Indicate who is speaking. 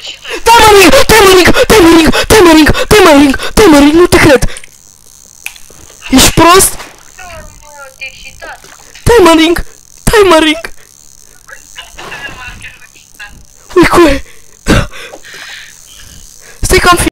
Speaker 1: Timerring, nu te cred! Ești prost?
Speaker 2: Te excitat.
Speaker 1: Timerring!
Speaker 2: Ui,
Speaker 1: Ui,